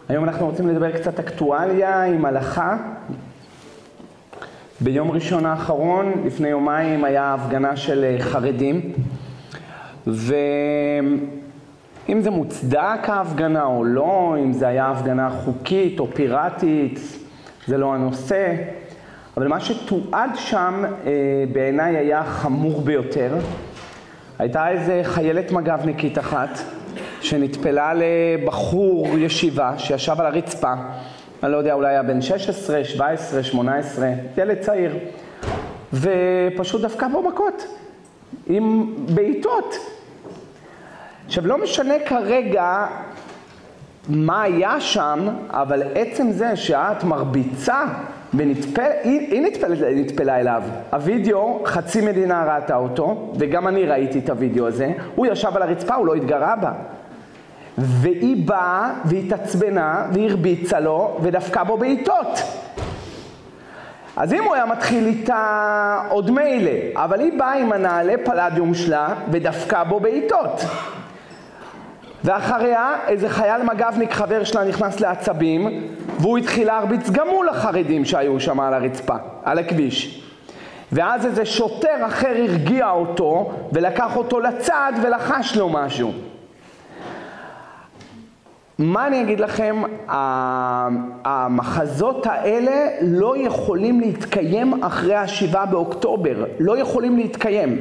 היום אנחנו רוצים לדבר קצת אקטואליה עם הלכה. ביום ראשון האחרון, לפני יומיים, היה הפגנה של חרדים, ואם זה מוצדק ההפגנה או לא, אם זה היה הפגנה חוקית או פיראטית, זה לא הנושא, אבל מה שתועד שם בעיניי היה חמור ביותר. הייתה איזה חיילת מג"בניקית אחת שנטפלה לבחור ישיבה שישב על הרצפה, אני לא יודע, אולי היה בן 16, 17, 18, ילד צעיר, ופשוט דפקה בו מכות עם בעיטות. עכשיו לא משנה כרגע מה היה שם, אבל עצם זה שאת מרביצה היא נטפלה אליו. הווידאו, חצי מדינה ראתה אותו, וגם אני ראיתי את הווידאו הזה. הוא ישב על הרצפה, הוא לא התגרה בה. והיא באה והתעצבנה והרביצה לו ודפקה בו בעיטות. אז אם הוא היה מתחיל איתה עוד מילא, אבל היא באה עם הנעלי פלדיום שלה ודפקה בו בעיטות. ואחריה איזה חייל מג"בניק חבר שלה נכנס לעצבים, והוא התחיל להרביץ גם מול החרדים שהיו שם על הרצפה, על הכביש. ואז איזה שוטר אחר הרגיע אותו ולקח אותו לצד ולחש לו משהו. מה אני אגיד לכם, המחזות האלה לא יכולים להתקיים אחרי ה7 באוקטובר, לא יכולים להתקיים.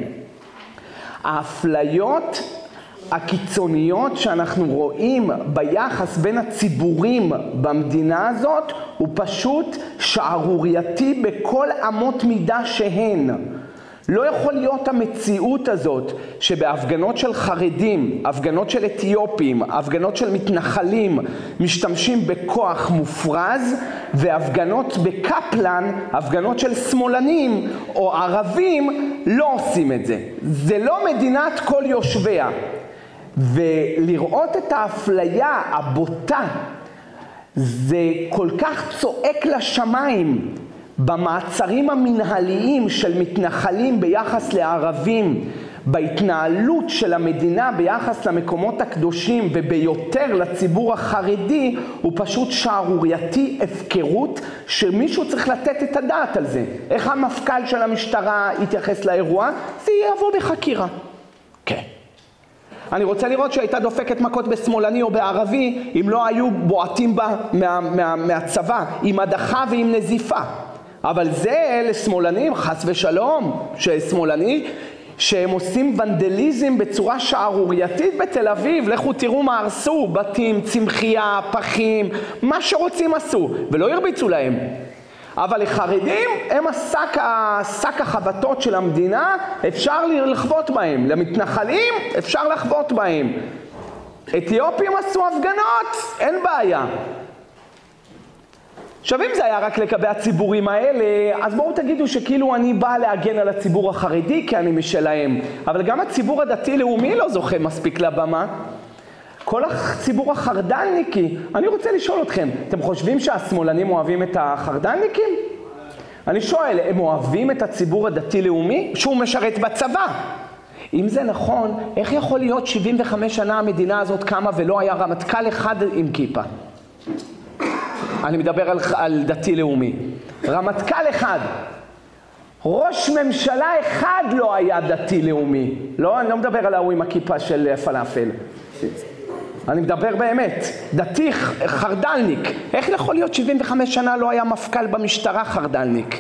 האפליות הקיצוניות שאנחנו רואים ביחס בין הציבורים במדינה הזאת הוא פשוט שערורייתי בכל אמות מידה שהן. לא יכול להיות המציאות הזאת שבהפגנות של חרדים, הפגנות של אתיופים, הפגנות של מתנחלים משתמשים בכוח מופרז, והפגנות בקפלן, הפגנות של שמאלנים או ערבים לא עושים את זה. זה לא מדינת כל יושביה. ולראות את האפליה הבוטה זה כל כך צועק לשמיים במעצרים המנהליים של מתנחלים ביחס לערבים, בהתנהלות של המדינה ביחס למקומות הקדושים וביותר לציבור החרדי, הוא פשוט שערורייתי, הפקרות, שמישהו צריך לתת את הדעת על זה. איך המפכ"ל של המשטרה יתייחס לאירוע? זה יבוא בחקירה. כן. אני רוצה לראות שהייתה דופקת מכות בשמאלני או בערבי, אם לא היו בועטים בה מהצבא, עם הדחה ועם נזיפה. אבל זה לשמאלנים, חס ושלום, ששמאלני, שהם עושים ונדליזם בצורה שערורייתית בתל אביב, לכו תראו מה הרסו, בתים, צמחייה, פחים, מה שרוצים עשו, ולא הרביצו להם. אבל לחרדים הם השק החבטות של המדינה, אפשר לחבוט בהם. למתנחלים אפשר לחבוט בהם. אתיופים עשו הפגנות, אין בעיה. עכשיו אם זה היה רק לגבי הציבורים האלה, אז בואו תגידו שכאילו אני בא להגן על הציבור החרדי כי אני משלהם. אבל גם הציבור הדתי-לאומי לא זוכה מספיק לבמה. כל הציבור החרדלניקי, אני רוצה לשאול אתכם, אתם חושבים שהשמאלנים אוהבים את החרדלניקים? אני שואל, הם אוהבים את הציבור הדתי-לאומי שהוא משרת בצבא? אם זה נכון, איך יכול להיות 75 שנה המדינה הזאת קמה ולא היה רמטכ"ל אחד עם כיפה? אני מדבר על דתי-לאומי. רמטכ"ל אחד. ראש ממשלה אחד לא היה דתי-לאומי. לא, אני לא מדבר על ההוא עם הכיפה של פלאפל. אני מדבר באמת, דתי חרדלניק. איך יכול להיות 75 שנה לא היה מפכ"ל במשטרה חרדלניק?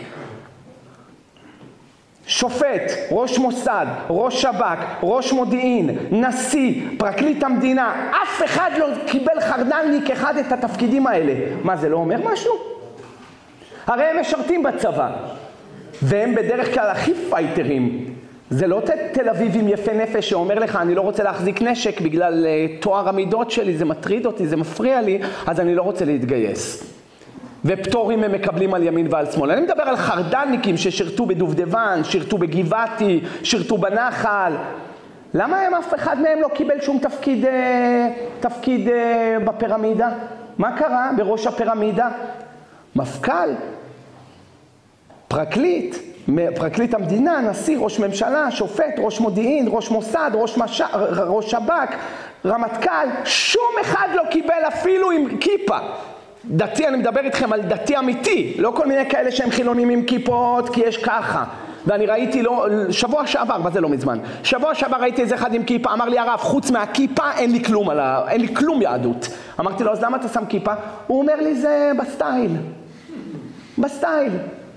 שופט, ראש מוסד, ראש שב"כ, ראש מודיעין, נשיא, פרקליט המדינה, אף אחד לא קיבל חרדלניק אחד את התפקידים האלה. מה, זה לא אומר משהו? הרי הם משרתים בצבא, והם בדרך כלל הכי פייטרים. זה לא תל אביבים יפה נפש שאומר לך אני לא רוצה להחזיק נשק בגלל תואר המידות שלי, זה מטריד אותי, זה מפריע לי, אז אני לא רוצה להתגייס. ופטורים הם מקבלים על ימין ועל שמאל. אני מדבר על חרדלניקים ששירתו בדובדבן, שירתו בגבעתי, שירתו בנחל. למה הם אף אחד מהם לא קיבל שום תפקיד בפירמידה? מה קרה בראש הפירמידה? מפכ"ל, פרקליט, פרקליט המדינה, נשיא, ראש ממשלה, שופט, ראש מודיעין, ראש מוסד, ראש שב"כ, רמטכ"ל, שום אחד לא קיבל אפילו עם כיפה. דתי, אני מדבר איתכם על דתי אמיתי, לא כל מיני כאלה שהם חילונים עם כיפות, כי יש ככה. ואני ראיתי לו, שבוע שעבר, מה זה לא מזמן, שבוע שעבר ראיתי איזה אחד עם כיפה, אמר לי הרב, חוץ מהכיפה אין לי כלום יהדות. אמרתי לו, אז למה אתה שם כיפה? הוא אומר לי, זה בסטייל.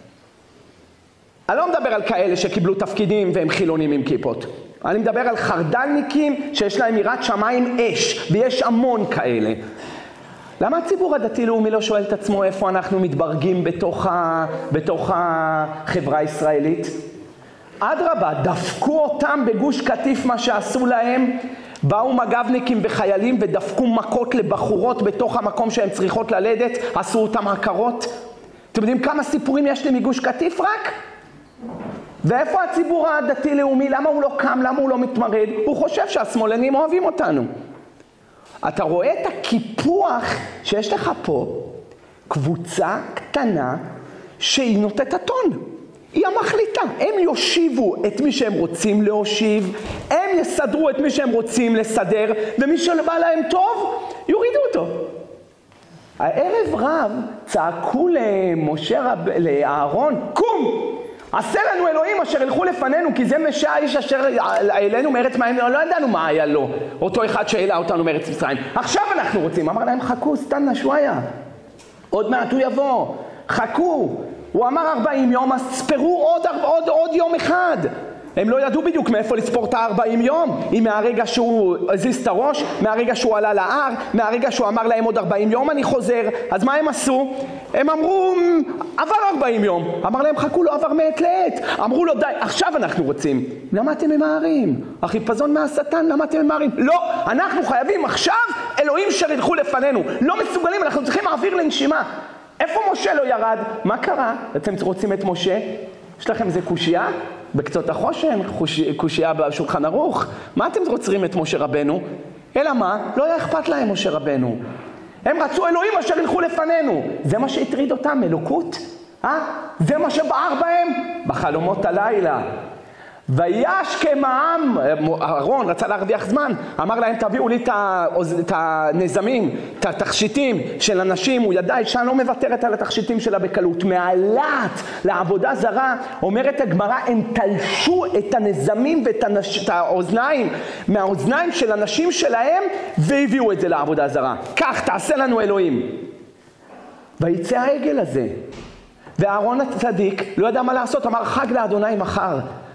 אני לא מדבר על כאלה שקיבלו תפקידים והם חילונים עם כיפות. אני מדבר על חרדלניקים שיש להם יראת שמיים אש, ויש המון כאלה. למה הציבור הדתי-לאומי לא שואל את עצמו איפה אנחנו מתברגים בתוך החברה הישראלית? אדרבה, דפקו אותם בגוש קטיף מה שעשו להם, באו מג"בניקים וחיילים ודפקו מכות לבחורות בתוך המקום שהן צריכות ללדת, עשו אותם הכרות. אתם יודעים כמה סיפורים יש לי מגוש קטיף רק? ואיפה הציבור הדתי-לאומי? למה הוא לא קם? למה הוא לא מתמרד? הוא חושב שהשמאלנים אוהבים אותנו. אתה רואה את הקיפוח שיש לך פה, קבוצה קטנה שהיא נותנת הטון. היא המחליטה. הם יושיבו את מי שהם רוצים להושיב, הם יסדרו את מי שהם רוצים לסדר, ומי שבא להם טוב, יורידו אותו. הערב רב צעקו לאהרון, קום! עשה לנו אלוהים אשר ילכו לפנינו, כי זה האיש אשר אלינו מארץ מים, לא ידענו מה היה לו, אותו אחד שהעלה אותנו מארץ מצרים. עכשיו אנחנו רוצים. אמר להם, חכו, סתנה שויה. עוד מעט הוא יבוא. חכו. הוא אמר 40 יום, אז ספרו עוד יום אחד. הם לא ידעו בדיוק מאיפה לספור את 40 יום. אם מהרגע שהוא הזיז את הראש, מהרגע שהוא עלה להר, מהרגע שהוא אמר להם עוד 40 יום אני חוזר. אז מה הם עשו? הם אמרו, עבר 40 יום. אמר להם, חכו, לא עבר מעת לעת. אמרו לו, די, עכשיו אנחנו רוצים. למה אתם ממהרים? החיפזון מהשטן, למה אתם ממהרים? לא, אנחנו חייבים עכשיו אלוהים שילכו לפנינו. לא מסוגלים, אנחנו צריכים אוויר לנשימה. איפה משה לא ירד? מה קרה? אתם רוצים את משה? יש לכם איזה קושייה? בקצות החושן, קושייה בשולחן ערוך. מה אתם רוצים את משה רבנו? אלא מה? לא היה אכפת להם משה רבנו. הם רצו אלוהים אשר ילכו לפנינו. זה מה שהטריד אותם, אלוקות? זה מה שבער בהם? בחלומות הלילה. וישכם העם, אהרון רצה להרוויח זמן, אמר להם תביאו לי את הנזמים, את התכשיטים של אנשים, הוא ידע אישה לא מוותרת על התכשיטים שלה בקלות, מעלת לעבודה זרה, אומרת הגמרא, הם תלשו את הנזמים ואת האוזניים, מהאוזניים של אנשים שלהם, והביאו את זה לעבודה זרה. כך תעשה לנו אלוהים. ויצא העגל הזה, ואהרון הצדיק לא ידע מה לעשות, אמר חג לאדוני מחר.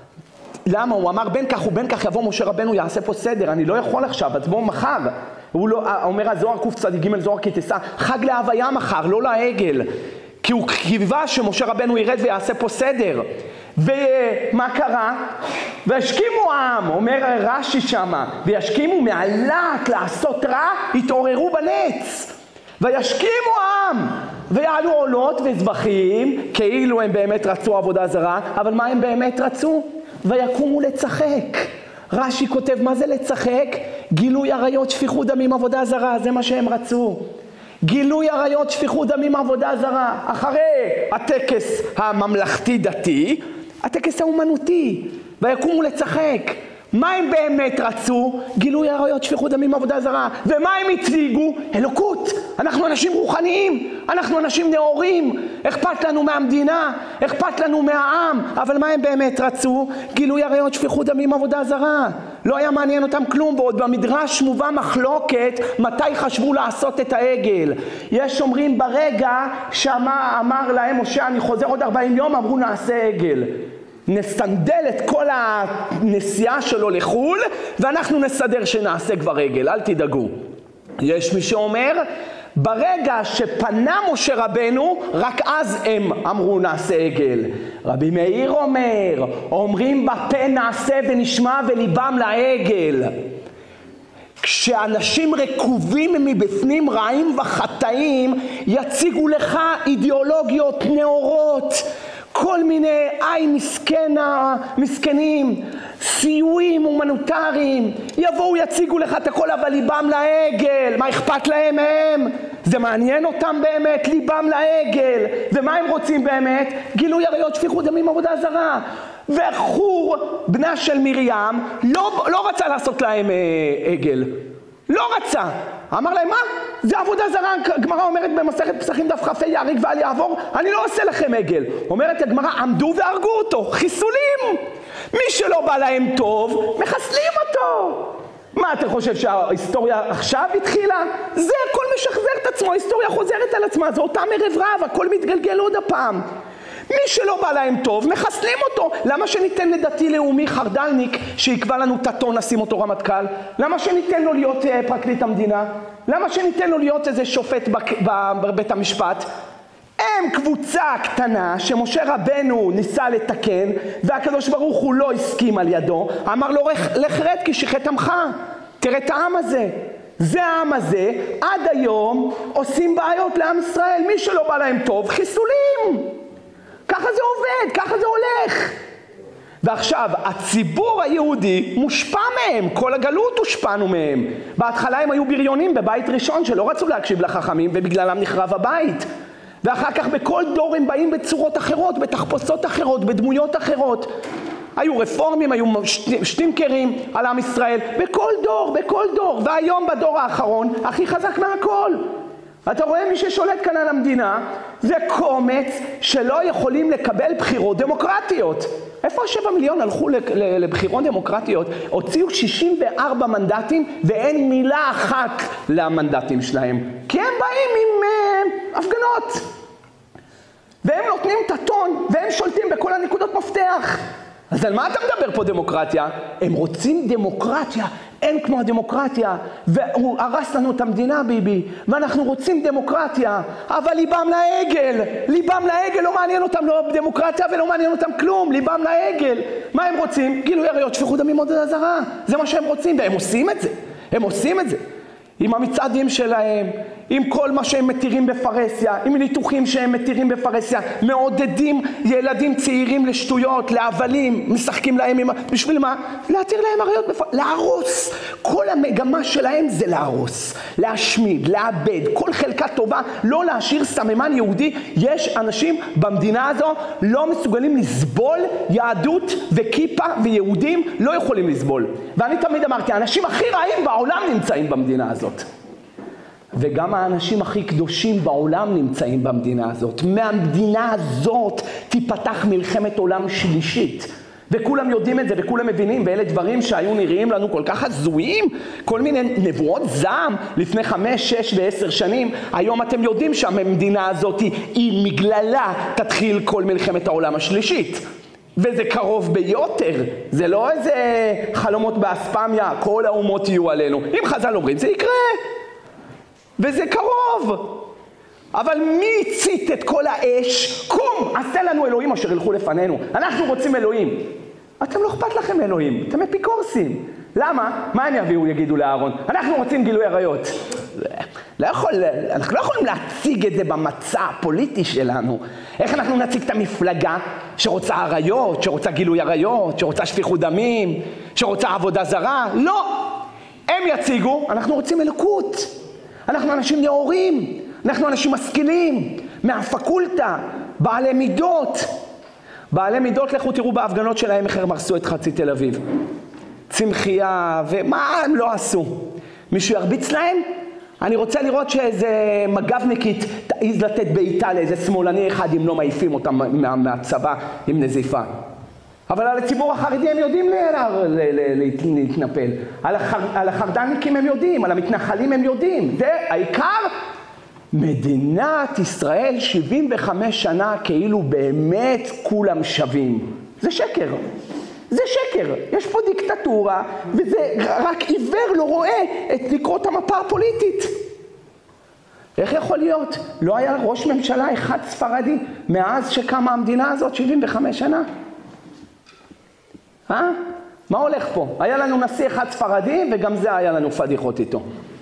למה? הוא אמר בין כך ובין כך יבוא משה רבנו יעשה פה סדר, אני לא יכול עכשיו, אז בואו מחר. הוא לא, אומר הזוהר קוף צדיק ג' זוהר כי תסע, חג להוויה מחר, לא לעגל. כי הוא קיווה שמשה רבנו ירד ויעשה פה סדר. ומה קרה? והשכימו העם, אומר רש"י שמה, וישכימו מעלת לעשות רע, התעוררו בנץ. וישכימו העם, ויעלו עולות וזבחים, כאילו הם באמת רצו עבודה זרה, אבל מה הם באמת רצו? ויקומו לצחק. רש"י כותב, מה זה לצחק? גילוי עריות, שפיכות דמים, עבודה זרה, זה מה שהם רצו. גילוי עריות, שפיכות דמים, עבודה זרה. אחרי הטקס הממלכתי דתי, הטקס האומנותי, ויקומו לצחק. מה הם באמת רצו? גילוי עריות, שפיכות דמים, עבודה זרה. ומה הם הציגו? אלוקות. אנחנו אנשים רוחניים, אנחנו אנשים נאורים, אכפת לנו מהמדינה, אכפת לנו מהעם, אבל מה הם באמת רצו? גילוי עריות, שפיכות דמים, עבודה זרה. לא היה מעניין אותם כלום, ועוד במדרש מובא מחלוקת מתי חשבו לעשות את העגל. יש אומרים ברגע שאמר להם משה אני חוזר עוד 40 יום, אמרו נעשה עגל. נסנדל את כל הנסיעה שלו לחול, ואנחנו נסדר שנעשה כבר עגל, אל תדאגו. יש מי שאומר, ברגע שפנה משה רבנו, רק אז הם אמרו נעשה עגל. רבי מאיר אומר, אומרים בפה נעשה ונשמע וליבם לעגל. כשאנשים רקובים מבפנים רעים וחטאים, יציגו לך אידיאולוגיות נאורות, כל מיני מסכנים, סיועים הומניטריים, יבואו יציגו לך את הכל, אבל ליבם לעגל, מה אכפת להם הם? זה מעניין אותם באמת, ליבם לעגל. ומה הם רוצים באמת? גילוי עריות, שפיכות דמים, עבודה זרה. וחור, בנה של מרים, לא רצה לעשות להם עגל. לא רצה. אמר להם, מה? זה עבודה זרה. הגמרא אומרת במסכת פסחים דף כ"ה, יהרג ואל יעבור, אני לא עושה לכם עגל. אומרת הגמרא, עמדו והרגו אותו, חיסולים. מי שלא בא להם טוב, מחסלים אותו. מה, אתה חושב שההיסטוריה עכשיו התחילה? זה הכל משחזר את עצמו, ההיסטוריה חוזרת על עצמה, זה אותה מרב רב, הכל מתגלגל עוד הפעם. מי שלא בא להם טוב, מחסלים אותו. למה שניתן לדתי לאומי חרדלניק שיקבע לנו את הטון, נשים אותו רמטכ"ל? למה שניתן לו להיות פרקליט המדינה? למה שניתן לו להיות איזה שופט בבית המשפט? הם קבוצה קטנה שמשה רבנו ניסה לתקן, והקדוש ברוך הוא לא הסכים על ידו, אמר לו לך רד כי שיחת עמך. תראה את העם הזה. זה העם הזה, עד היום עושים בעיות לעם ישראל. מי שלא בא להם טוב, חיסולים. ככה זה עובד, ככה זה הולך. ועכשיו, הציבור היהודי מושפע מהם, כל הגלות הושפענו מהם. בהתחלה הם היו בריונים בבית ראשון שלא רצו להקשיב לחכמים, ובגללם נחרב הבית. ואחר כך בכל דור הם באים בצורות אחרות, בתחפושות אחרות, בדמויות אחרות. היו רפורמים, היו שטינקרים על עם ישראל, בכל דור. והיום בדור האחרון, הכי חזק מהכל. אתה רואה מי ששולט כאן על המדינה, זה קומץ שלא יכולים לקבל בחירות דמוקרטיות. איפה 7 מיליון הלכו לבחירות דמוקרטיות? הוציאו 64 מנדטים ואין מילה אחת למנדטים שלהם. כי הם באים עם הפגנות. והם נותנים את הטון והם שולטים בכל הנקודות מפתח. אז על מה אתה מדבר פה דמוקרטיה? הם רוצים דמוקרטיה, אין כמו הדמוקרטיה, והוא הרס לנו את המדינה ביבי, ואנחנו רוצים דמוקרטיה, אבל ליבם לעגל, לא מעניין אותם לא דמוקרטיה ולא מעניין אותם כלום, ליבם לעגל. מה הם רוצים? גילוי עריות, שפיכות דמים, עבודה זרה. זה מה שהם רוצים, והם עושים את זה. עם המצעדים שלהם, עם כל מה שהם מתירים בפרסיה, עם ניתוחים שהם מתירים בפרסיה, מעודדים ילדים צעירים לשטויות, להבלים, משחקים להם בשביל מה? להתיר להם עריות להרוס. כל המגמה שלהם זה להרוס, להשמיד, לאבד, כל חלקה טובה, לא להשאיר סממן יהודי. יש אנשים במדינה הזו לא מסוגלים לסבול יהדות וכיפה, ויהודים לא יכולים לסבול. ואני תמיד אמרתי, האנשים הכי רעים בעולם נמצאים במדינה הזאת. וגם האנשים הכי קדושים בעולם נמצאים במדינה הזאת. מהמדינה הזאת תיפתח מלחמת עולם שלישית. וכולם יודעים את זה וכולם מבינים, ואלה דברים שהיו נראים לנו כל כך הזויים, כל מיני נבואות זעם לפני 5, 6 ו10 שנים. היום אתם יודעים שהמדינה הזאת היא מגללה תתחיל כל מלחמת העולם השלישית. וזה קרוב ביותר, זה לא איזה חלומות באספמיה, כל האומות יהיו עלינו. אם חז"ל אומרים, זה יקרה. וזה קרוב. אבל מי הצית את כל האש? קום, עשה לנו אלוהים אשר ילכו לפנינו. אנחנו רוצים אלוהים. אתם לא אכפת לכם אלוהים, אתם אפיקורסים. למה? מה הם יגידו לאהרון? אנחנו רוצים גילוי עריות. אנחנו לא יכולים להציג את זה במצע הפוליטי שלנו. איך אנחנו נציג את המפלגה שרוצה עריות, שרוצה גילוי עריות, שרוצה שפיכות דמים, שרוצה עבודה זרה? לא. הם יציגו, אנחנו רוצים אלוקות. אנחנו אנשים נאורים, אנחנו אנשים משכילים, מהפקולטה, בעלי מידות. בעלי מידות, לכו תראו בהפגנות שלהם איך הם הרסו את חצי תל אביב. צמחייה, ומה הם לא עשו? מישהו ירביץ להם? אני רוצה לראות שאיזה מג"בניקית תעיז לתת בעיטה לאיזה שמאלני אחד אם לא מעיפים אותם מהצבא עם נזיפה. אבל על הציבור החרדי הם יודעים להתנפל. על החרדניקים הם יודעים, על המתנחלים הם יודעים. זה העיקר. מדינת ישראל 75 שנה כאילו באמת כולם שווים. זה שקר. זה שקר. יש פה דיקטטורה, וזה רק עיוור לא רואה את לקרות המפה הפוליטית. איך יכול להיות? לא היה ראש ממשלה אחד ספרדי מאז שקמה המדינה הזאת 75 שנה? מה הולך פה? היה לנו נשיא אחד ספרדי, וגם זה היה לנו פדיחות איתו.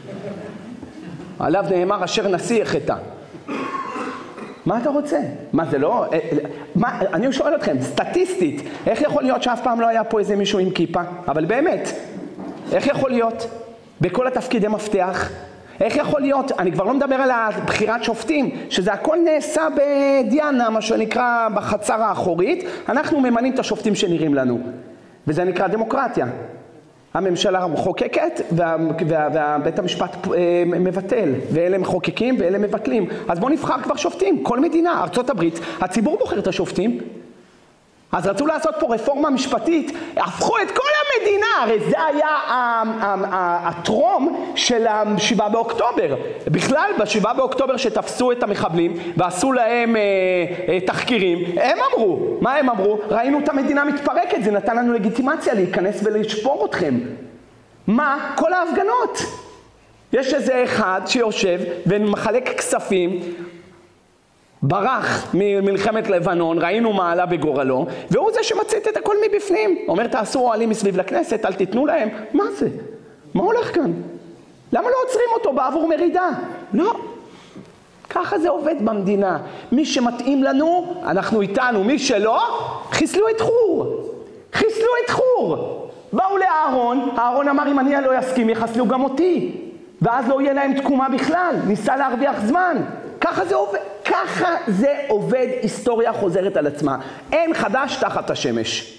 עליו נאמר אשר נשיא החטא. מה אתה רוצה? מה זה לא? אני שואל אתכם, סטטיסטית, איך יכול להיות שאף פעם לא היה פה איזה מישהו עם כיפה? אבל באמת, איך יכול להיות? בכל התפקידי מפתח, איך יכול להיות? אני כבר לא מדבר על הבחירת שופטים, שזה הכל נעשה בדיאנה, מה שנקרא בחצר האחורית. אנחנו ממנים את השופטים שנראים לנו, וזה נקרא דמוקרטיה. הממשלה מחוקקת והבית המשפט מבטל, ואלה מחוקקים ואלה מבטלים. אז בואו נבחר כבר שופטים, כל מדינה, ארצות הברית, הציבור בוחר את השופטים. אז רצו לעשות פה רפורמה משפטית, הפכו את כל המדינה, הרי זה היה הטרום של 7 באוקטובר. בכלל, ב7 באוקטובר שתפסו את המחבלים ועשו להם תחקירים, הם אמרו, מה הם אמרו? ראינו את המדינה מתפרקת, זה נתן לנו לגיטימציה להיכנס ולשפור אתכם. מה? כל ההפגנות. יש איזה אחד שיושב ומחלק כספים, ברח ממלחמת לבנון, ראינו מה עלה בגורלו, והוא זה שמצית את הכל מבפנים. אומר, תעשו אוהלים מסביב לכנסת, אל תיתנו להם. מה זה? מה הולך כאן? למה לא עוצרים אותו בעבור מרידה? לא. ככה זה עובד במדינה. מי שמתאים לנו, אנחנו איתנו. מי שלא, חיסלו את חור. חיסלו את חור. באו לאהרון, אהרון אמר, אם אני לא יסכים, יחסלו גם אותי. ואז לא יהיה להם תקומה בכלל. ניסה להרוויח זמן. ככה זה עובד. ככה זה עובד, היסטוריה חוזרת על עצמה. אין חדש תחת השמש.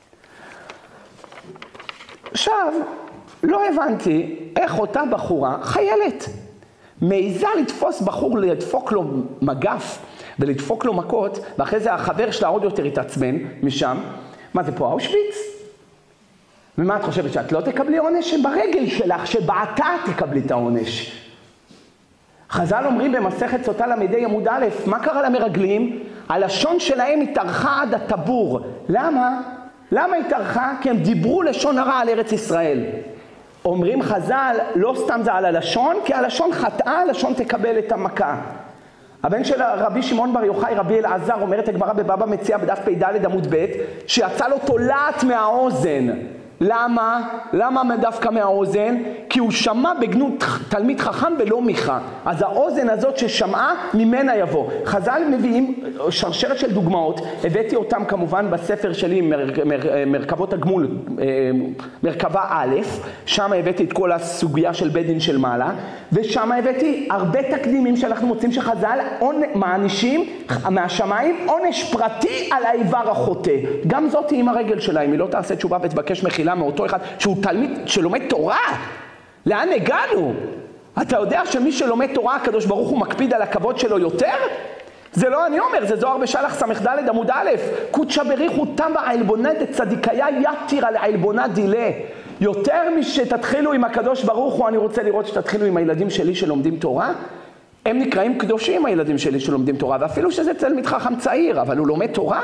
עכשיו, לא הבנתי איך אותה בחורה, חיילת, מעיזה לתפוס בחור, לדפוק לו מגף ולדפוק לו מכות, ואחרי זה החבר שלה עוד יותר התעצבן משם. מה זה פה, אושוויץ? ומה את חושבת, שאת לא תקבלי עונש? שברגל שלך, שבעתה תקבלי את העונש. חז"ל אומרים במסכת סוטה למדי עמוד א', מה קרה למרגלים? הלשון שלהם התארכה עד הטבור. למה? למה התארכה? כי הם דיברו לשון הרע על ארץ ישראל. אומרים חז"ל, לא סתם זה על הלשון, כי הלשון חטאה, הלשון תקבל את המכה. הבן של רבי שמעון בר יוחאי, רבי אלעזר, אומרת הגמרא בבבא מציעא בדף פ"ד עמוד ב', שיצא לו תולעת מהאוזן. למה? למה דווקא מהאוזן? כי הוא שמע בגנות תלמיד חכם ולא מיכה. אז האוזן הזאת ששמעה ממנה יבוא. חז"ל מביאים שרשרת של דוגמאות, הבאתי אותם כמובן בספר שלי מרכבות הגמול, מרכבה א', שם הבאתי את כל הסוגיה של בית דין של מעלה, ושם הבאתי הרבה תקדימים שאנחנו מוצאים שחז"ל מענישים מהשמיים עונש פרטי על האיבר החוטא. גם זאת עם הרגל שלה, אם היא לא תעשה תשובה ותבקש מחילה מאותו אחד שהוא תלמיד שלומד תורה. לאן הגענו? אתה יודע שמי שלומד תורה הקדוש ברוך הוא מקפיד על הכבוד שלו יותר? זה לא אני אומר, זה זוהר בשלח ס"ד עמוד א', קודשא בריחו תמה העלבונה דצדיקיה יתיר על העלבונה דילה. יותר משתתחילו עם הקדוש ברוך הוא, אני רוצה לראות שתתחילו עם הילדים שלי שלומדים תורה. הם נקראים קדושים הילדים שלי שלומדים תורה, ואפילו שזה תלמיד חכם צעיר, אבל הוא לומד תורה.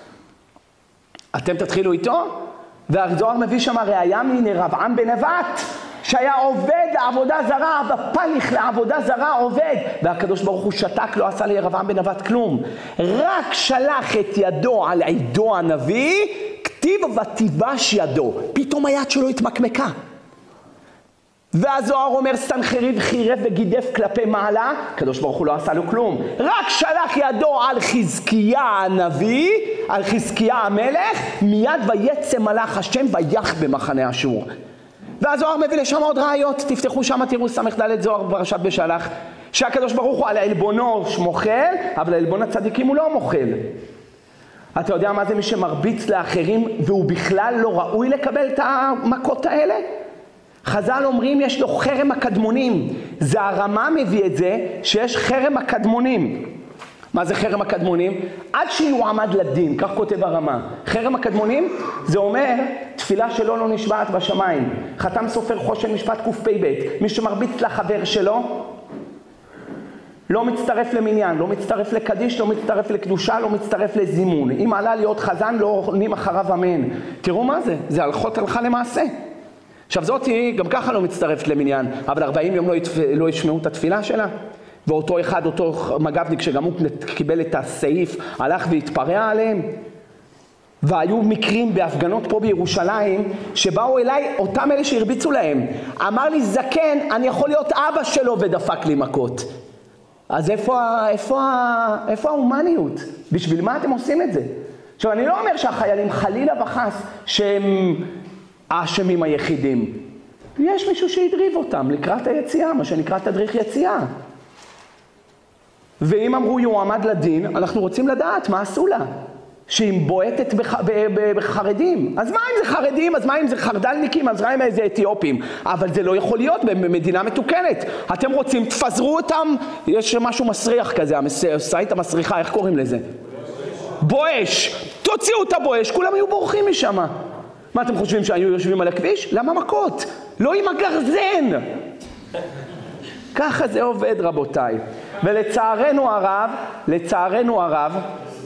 אתם תתחילו איתו? והזוהר מביא שם ראיה מרבעם בן נבט, שהיה עובד לעבודה זרה, בפליך לעבודה זרה עובד, והקדוש ברוך הוא שתק, לא עשה לרבעם בן נבט כלום. רק שלח את ידו על עידו הנביא, כתיב ותיבש ידו, פתאום היד שלו התמקמקה. והזוהר אומר, סנחריב חירף וגידף כלפי מעלה, הקדוש ברוך הוא לא עשה לו כלום. רק שלח ידו על חזקיה הנביא, על חזקיה המלך, מיד ויצא מלאך השם ויח במחנה אשור. והזוהר מביא לשם עוד ראיות, תפתחו שם, תראו ס"ד זוהר בפרשת בשלח, שהקדוש ברוך הוא על העלבונו מוחל, אבל העלבון הצדיקים הוא לא מוחל. אתה יודע מה זה מי שמרביץ לאחרים והוא בכלל לא ראוי לקבל את המכות האלה? חז"ל אומרים יש לו חרם הקדמונים. זה הרמה מביא את זה שיש חרם הקדמונים. מה זה חרם הקדמונים? עד שיועמד לדין, כך כותב הרמה. חרם הקדמונים זה אומר תפילה שלו לא נשבעת בשמיים. חתם סופר חושן משפט קפ"ב. מי שמרביץ לחבר שלו לא מצטרף למניין, לא מצטרף לקדיש, לא מצטרף לקדושה, לא מצטרף לזימון. אם עלה להיות חזן לא עונים אחריו אמן. תראו מה זה, זה הלכות הלכה למעשה. עכשיו זאת היא גם ככה לא מצטרפת למניין, אבל 40 יום לא ישמעו את התפילה שלה. ואותו אחד, אותו מג"בניק שגם הוא קיבל את הסעיף, הלך והתפרע עליהם. והיו מקרים בהפגנות פה בירושלים, שבאו אליי אותם אלה שהרביצו להם. אמר לי, זקן, אני יכול להיות אבא שלו ודפק לי מכות. אז איפה ההומניות? בשביל מה אתם עושים את זה? עכשיו, אני לא אומר שהחיילים חלילה וחס שהם האשמים היחידים. יש מישהו שהדריב אותם לקראת היציאה, מה שנקרא תדריך יציאה. ואם אמרו יועמד לדין, אנחנו רוצים לדעת מה עשו לה. שהיא בועטת בחרדים. אז מה אם זה חרדים? אז מה אם זה חרדלניקים? אז מה אם זה אתיופים? אבל זה לא יכול להיות במדינה מתוקנת. אתם רוצים, תפזרו אותם. יש משהו מסריח כזה, הסייט המסריחה, איך קוראים לזה? בואש. תוציאו את הבואש, כולם היו בורחים משם. מה אתם חושבים שהיו יושבים על הכביש? למה מכות? לא עם הגרזן. ככה זה עובד, רבותיי. ולצערנו הרב,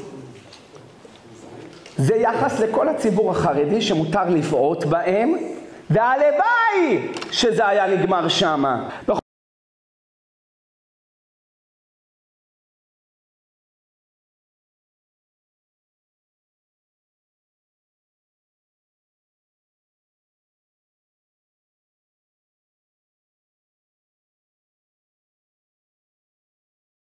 זה יחס לכל הציבור החרדי שמותר לבעוט בהם, והלוואי שזה היה נגמר שמה. בכל